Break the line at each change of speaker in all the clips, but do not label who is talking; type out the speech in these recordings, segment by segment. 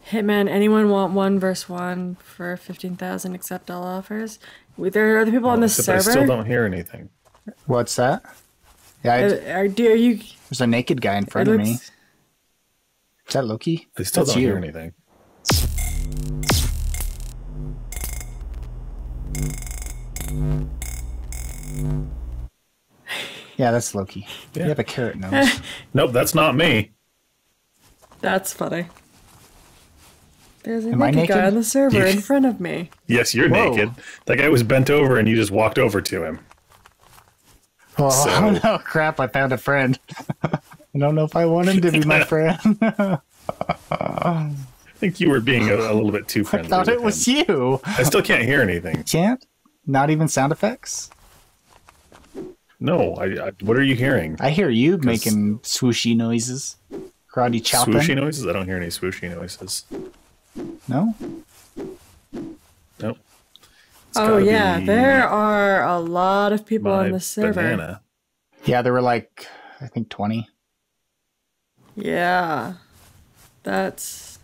Hitman, anyone want 1v1 for 15,000? Accept all offers. There are other people on the server.
I still don't hear anything.
What's that? Yeah,
are you?
There's a naked guy in front of me. Is that Loki?
I still don't hear anything.
Yeah, that's Loki. Yeah. You have a carrot nose.
Nope, that's not me.
That's funny. There's a naked guy on the server in front of me.
Yes, you're naked. That guy was bent over and you just walked over to him.
Oh, no, crap, I found a friend. I don't know if I want him to be my friend.
I think you were being a little bit too friendly.
I thought it was you.
I still can't hear anything.
Can't? Not even sound effects?
No, what are you hearing?
I hear you making swooshy noises. Karate chopping.
Swooshy noises? I don't hear any swooshy noises.
No?
Nope.
Oh, yeah. There are a lot of people on the server.
Banana.
Yeah, there were like, I think 20.
Yeah. That's...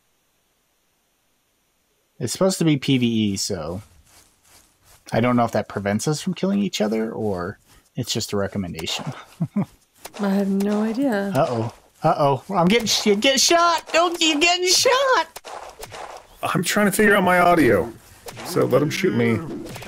It's supposed to be PvE, so... I don't know if that prevents us from killing each other, or it's just a recommendation.
I have no idea.
Uh-oh. Uh-oh. I'm getting shot! Don't you getting shot!
I'm trying to figure out my audio. So let him shoot me.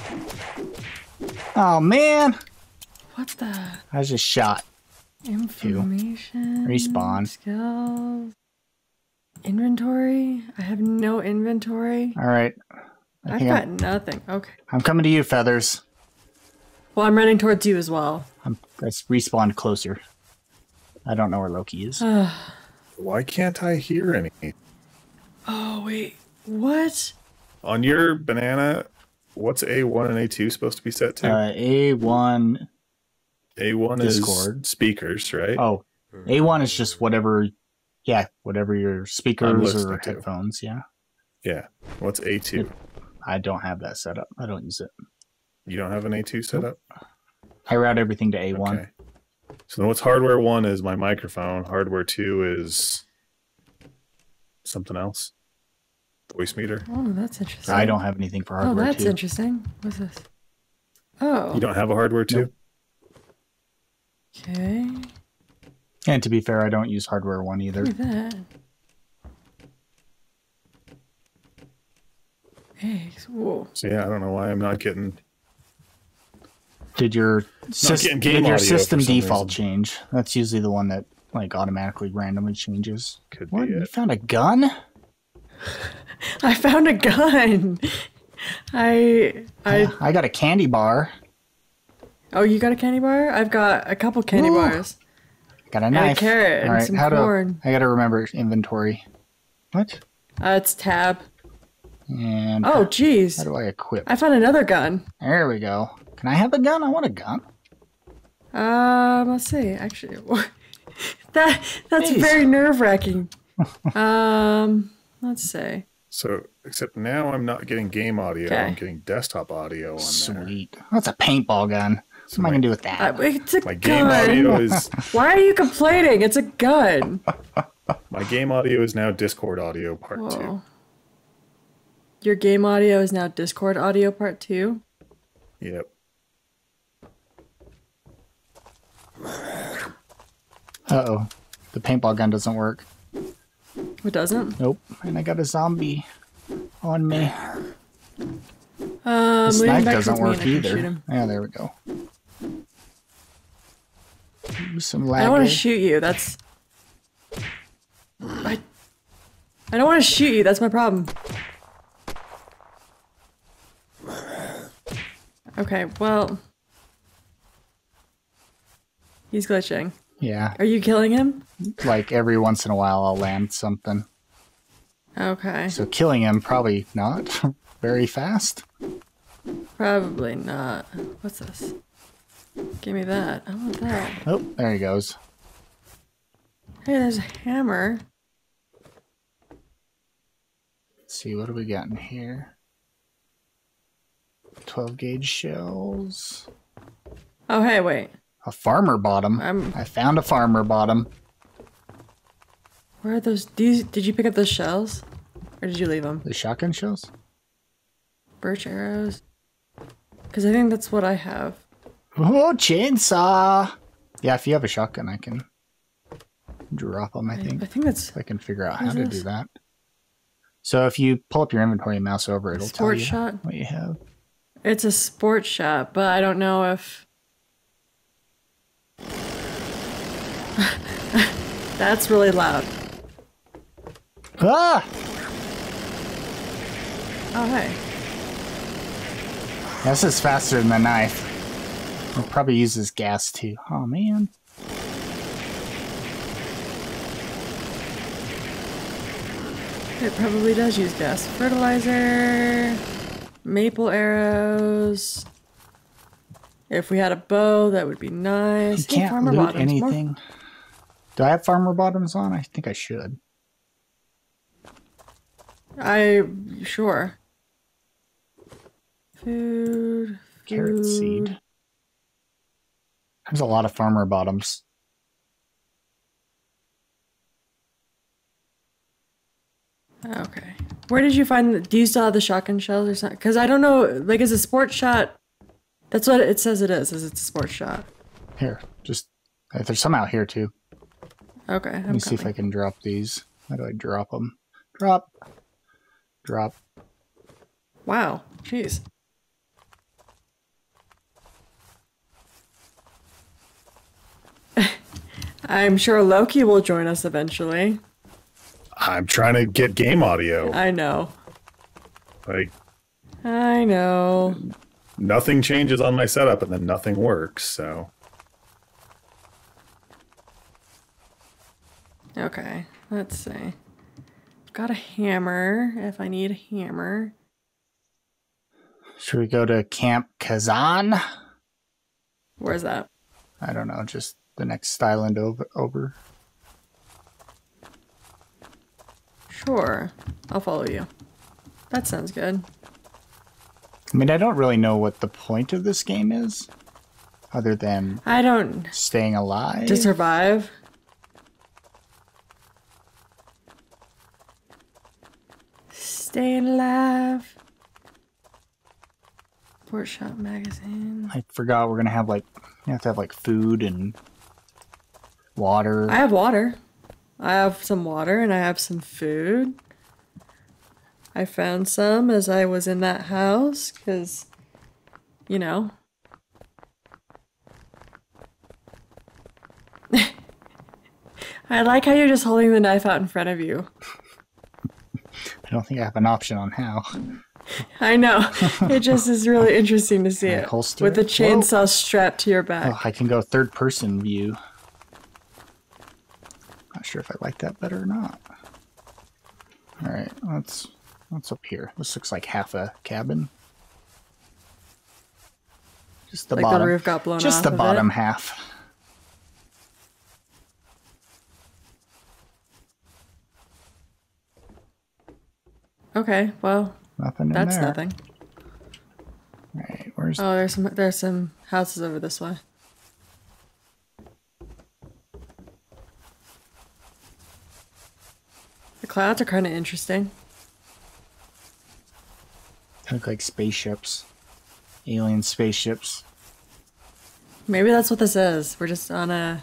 Oh, man!
What's that?
I was just shot.
Information.
Respawn.
Skills. Inventory? I have no inventory.
Alright.
I've got nothing. Okay.
I'm coming to you, Feathers.
Well, I'm running towards you as well.
I respawned closer. I don't know where Loki is.
Why can't I hear anything?
Oh, wait. What?
On your banana, what's A1 and A2 supposed to be set to?
A1...
A1
Discord.
Is speakers, right?
Oh, A1 is just whatever... Yeah, whatever your speakers or headphones, yeah.
Yeah. What's A2?
I don't have that set up. I don't use it.
You don't have an A2 set up?
I route everything to A1.
Okay. So then what's hardware 1 is my microphone. Hardware 2 is something else. Voice meter.
Oh, that's interesting.
I don't have anything for hardware 2.
Oh, that's interesting. What's this? Oh.
You don't have a hardware 2?
Nope.
Okay.
And to be fair, I don't use hardware 1 either.
Look at that. Eggs. Whoa.
So yeah, I don't know why I'm not getting...
Did your system
for
default change? That's usually the one that like automatically randomly changes.
Could
What?
be it.
You found a gun?
I found a gun. I
got a candy bar.
Oh, you got a candy bar? I've got a couple candy bars.
I got a knife.
And a carrot and some corn.
I gotta remember inventory. What?
It's tab.
And
oh, jeez.
How do I equip?
I found another gun.
There we go. Can I have a gun? I want a gun.
Let's see. Actually, that's very nerve-wracking. Let's see.
So, except now I'm not getting game audio. I'm getting desktop audio on there.
Sweet. That's a paintball gun. What am I gonna do with that?
It's a
my
gun.
Game audio is.
Why are you complaining? It's a gun.
My game audio is now Discord audio part 2.
Your game audio is now Discord audio part 2?
Yep.
Uh-oh. The paintball gun doesn't work.
It doesn't?
Nope. And I got a zombie on me.
The
snipe doesn't work either. Yeah, there we go. Some lag.
I don't want to shoot you. That's... I don't want to shoot you. That's my problem. Okay, well... He's glitching.
Yeah.
Are you killing him?
Like every once in a while I'll land something.
Okay.
So killing him, probably not. Very fast.
Probably not. What's this? Give me that. I want that.
Oh, there he goes.
Hey, there's a hammer.
Let's see, what do we got in here? 12 gauge shells.
Oh, hey, wait.
A farmer bottom. I found a farmer bottom.
Where are those? Did you pick up those shells? Or did you leave them?
The shotgun shells?
Birch arrows? Because I think that's what I have.
Oh, chainsaw! Yeah, if you have a shotgun, I can drop them, I think.
I think that's...
If I can figure out how to do that. So if you pull up your inventory and mouse over, it'll tell you what you have.
It's a sports shot, but I don't know if... That's really loud.
Ah!
Oh, hey.
This is faster than the knife. It probably uses gas too. Oh, man.
It probably does use gas. Fertilizer, maple arrows. If we had a bow, that would be nice.
You can't loot anything. Do I have farmer bottoms on? I think I should.
Sure. Food.
Carrot seed. There's a lot of farmer bottoms.
Okay. Where did you find do you still have the shotgun shells or something? Because I don't know, like, is a sports shot... That's what it says it is it's a sports shot.
Here, just... There's some out here, too.
Okay,
Let me see if I can drop these. How do I drop them? Drop. Drop.
Wow. Jeez. I'm sure Loki will join us eventually.
I'm trying to get game audio.
I know.
Like,
I know.
Nothing changes on my setup and then nothing works, so.
Okay, let's see. I've got a hammer if I need a hammer.
Should we go to Camp Kazan?
Where's that?
I don't know, just the next island over.
Sure. I'll follow you. That sounds good.
I mean, I don't really know what the point of this game is, other than staying alive.
To survive. Staying alive. Sport Shop magazine.
I forgot we're gonna have you have to have food and water.
I have water. I have some water and I have some food. I found some as I was in that house, because, you know. I like how you're just holding the knife out in front of you.
I don't think I have an option on how.
I know. It just is really interesting to see it.
Holster
with the chainsaw strapped to your back.
Oh, I can go third person view. Not sure if I like that better or not. Alright, what's up here? This looks like half a cabin. Just the bottom.
The roof got blown off.
Just the bottom half.
Okay, well,
nothing.
That's
in there.
nothing.
Alright, where's?
Oh, there's some houses over this way. The clouds are kind of interesting.
They look like spaceships, alien spaceships.
Maybe that's what this is. We're just on a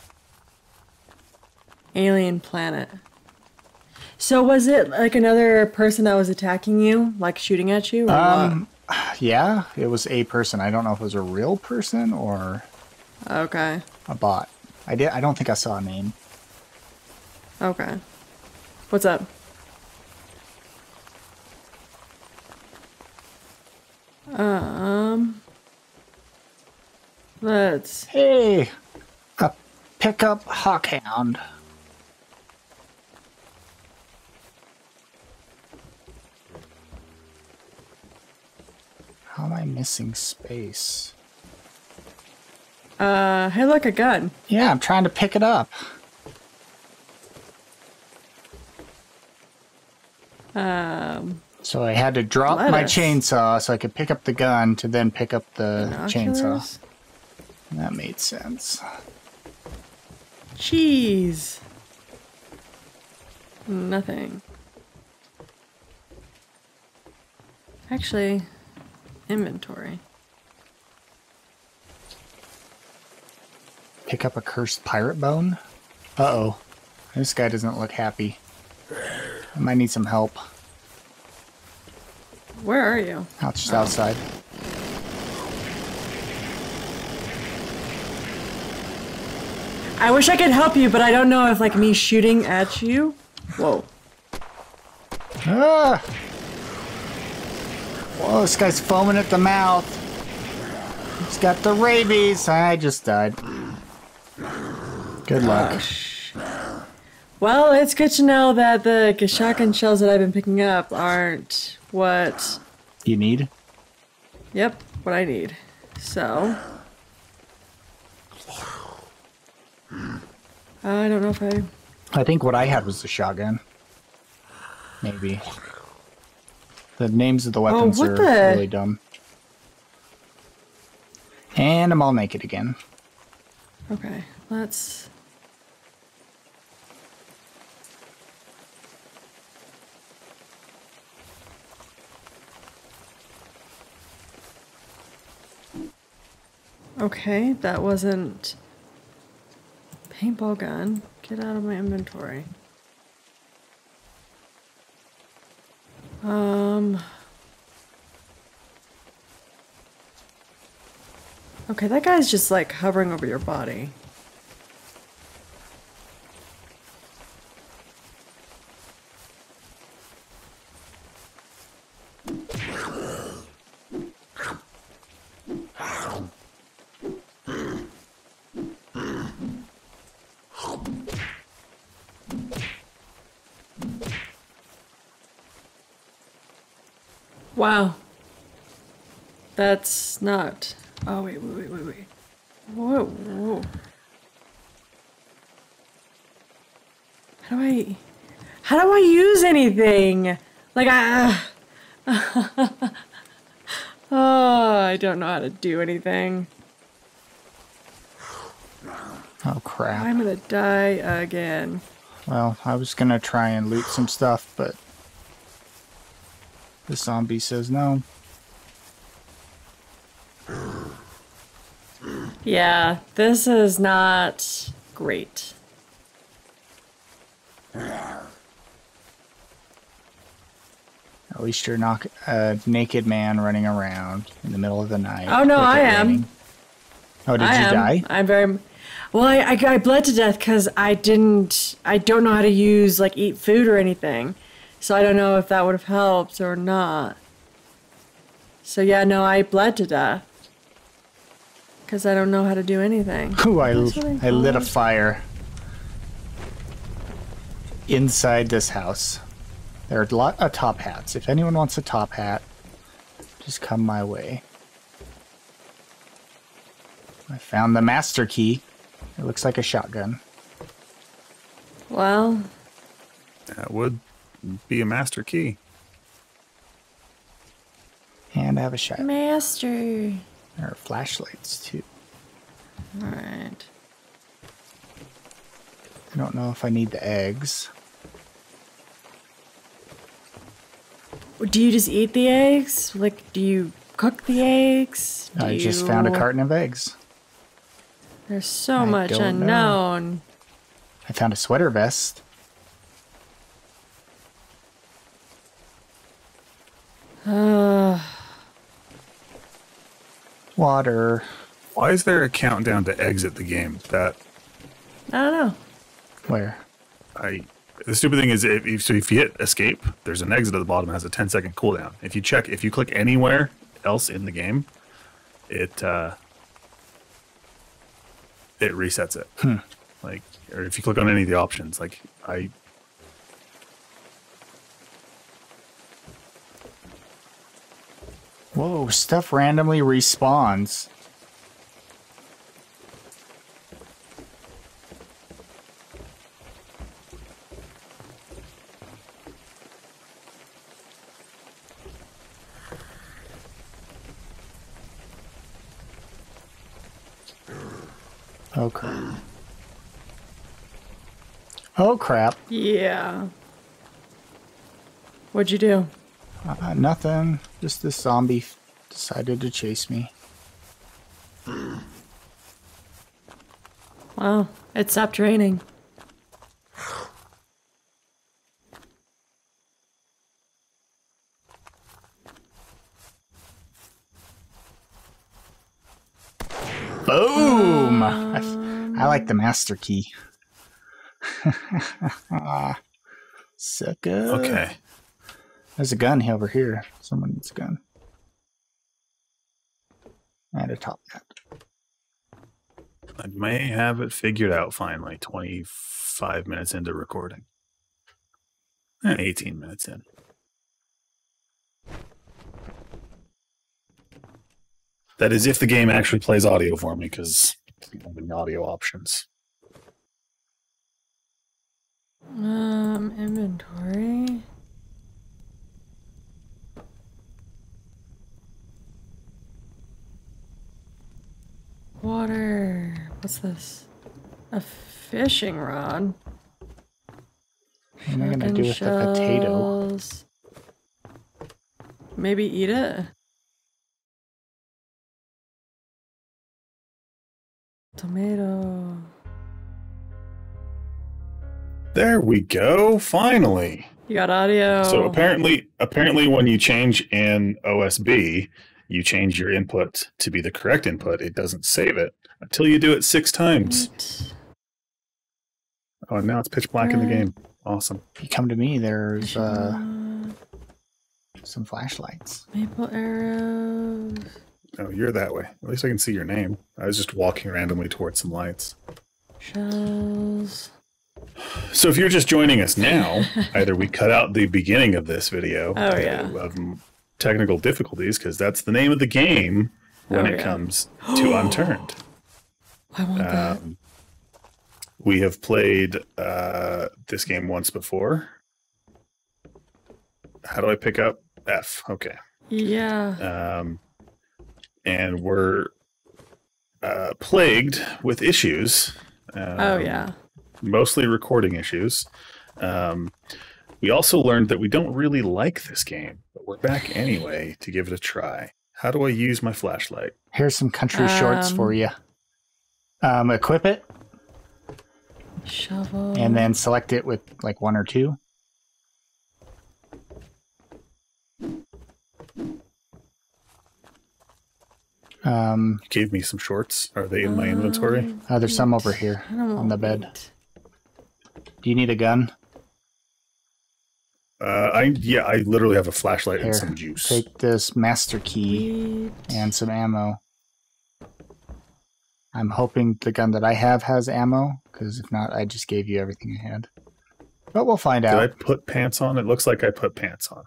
alien planet. So was it like another person that was attacking you, like shooting at you? Or what?
Yeah, it was a person. I don't know if it was a real person or
Okay.
a bot. I don't think I saw a name.
Okay. What's up? Let's...
Hey! A pickup hawkhound. How am I missing space?
Hey, look, a gun.
Yeah, I'm trying to pick it up. So I had to drop my chainsaw so I could pick up the gun to then pick up the chainsaw. That made sense.
Cheese. Nothing. Actually, inventory.
Pick up a cursed pirate bone. Uh-oh. This guy doesn't look happy. I might need some help.
Where are you?
Out just outside.
I wish I could help you, but I don't know if like me shooting at you. Whoa.
Ah! Whoa, this guy's foaming at the mouth. He's got the rabies. I just died. Good luck.
Gosh. Well, it's good to know that the shotgun shells that I've been picking up aren't what...
You need?
Yep, what I need. So... I don't know if
I think what I had was the shotgun. Maybe. The names of the weapons
what
are
the-
really dumb. And I'm all naked again.
Okay, let's... Okay, that wasn't... Paintball gun. Get out of my inventory. Okay, that guy's just like hovering over your body. Wow. That's not... Oh, wait. Whoa. How do I use anything? Like, oh, I don't know how to do anything.
Oh, crap.
I'm gonna die again.
Well, I was gonna try and loot some stuff, but the zombie says no.
Yeah, this is not great.
At least you're not a naked man running around in the middle of the night.
Oh, no,
with it
I am.
raining. Oh, did you die?
I'm very... Well, I bled to death because I don't know how to use, like, eat food or anything. So I don't know if that would have helped or not. So yeah, no, I bled to death. Because I don't know how to do anything.
Ooh, I
That's what I
lit a
thought.
fire inside this house. There are a lot of top hats. If anyone wants a top hat, just come my way. I found the master key. It looks like a shotgun.
Well,
That would be a master key.
And I have a shot.
master.
There are flashlights too.
Alright.
I don't know if I need the eggs.
Do you just eat the eggs? Like, do you cook the eggs?
I just found a carton of eggs.
There's so
I
much
don't know.
unknown.
I found a sweater vest. Water.
Why is there a countdown to exit the game? That
I don't know.
Where?
the stupid thing is if you hit escape, there's an exit at the bottom that has a 10-second cooldown. If you click anywhere else in the game, it resets it. Like, or if you click on any of the options, like
Whoa, stuff randomly respawns. Oh crap. Oh crap.
Yeah. What'd you do?
Nothing. Just this zombie decided to chase me.
Wow, it stopped raining.
Boom! I like the master key. Sucker.
Okay.
There's a gun over here. Someone needs a gun. And a top hat.
I may have it figured out finally. 25 minutes into recording. 18 minutes in. That is if the game actually plays audio for me, because I don't have any audio options.
Inventory. Water. What's this? A fishing rod.
What am I going to do with the potato?
Maybe eat it? Tomato.
There we go. Finally.
You got audio.
So apparently when you change in OSB, you change your input to be the correct input. It doesn't save it until you do it 6 times.
What?
Oh, now it's pitch black in the game. Awesome.
If you come to me, there's some flashlights.
Maple arrows.
Oh, you're that way. At least I can see your name. I was just walking randomly towards some lights.
Shells.
So if you're just joining us now, either we cut out the beginning of this video of technical difficulties, because that's the name of the game when it comes to Unturned.
I want that.
We have played this game once before. How do I pick up F? Okay.
Yeah.
And we're plagued with issues. Mostly recording issues. We also learned that we don't really like this game, but we're back anyway to give it a try. How do I use my flashlight?
Here's some country shorts for you. Equip it.
Shovel.
And then select it with like 1 or 2.
You gave me some shorts. Are they in my inventory?
There's some over here on the bed. Do you need a gun?
I literally have a flashlight and some juice.
Take this master key and some ammo. I'm hoping the gun that I have has ammo, because if not, I just gave you everything I had. But we'll find out.
Did I put pants on? It looks like I put pants on.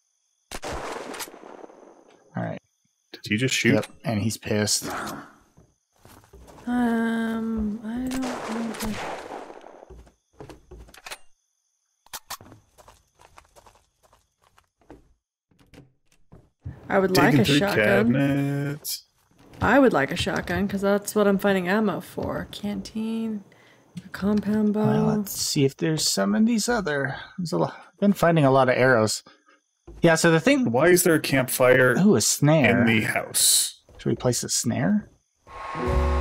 All right.
Did you just shoot?
Yep, and he's pissed.
I don't know. I would like a shotgun.
Cabinets.
I would like a shotgun because that's what I'm finding ammo for. Canteen, a compound bow.
Well, let's see if there's some in these other. I've been finding a lot of arrows. Yeah, so the thing.
Why is there a campfire?
Ooh, a snare
in the house?
Should we place a snare?